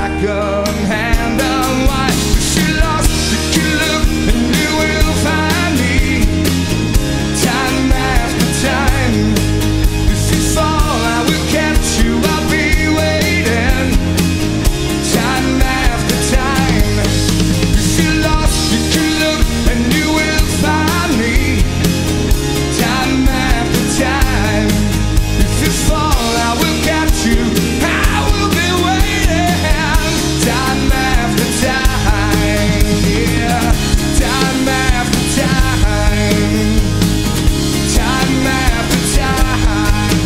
second hand unwind. If you're lost, you can look and you will find me. Time after time. If you fall, I will catch you. I'll be waiting. Time after time. If you're lost, you can look and you will find me. Time after time. If you fall, I will catch you. I will be waiting. Time after time. Yeah. Time after time. Time after time.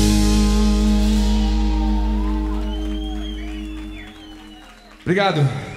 Obrigado.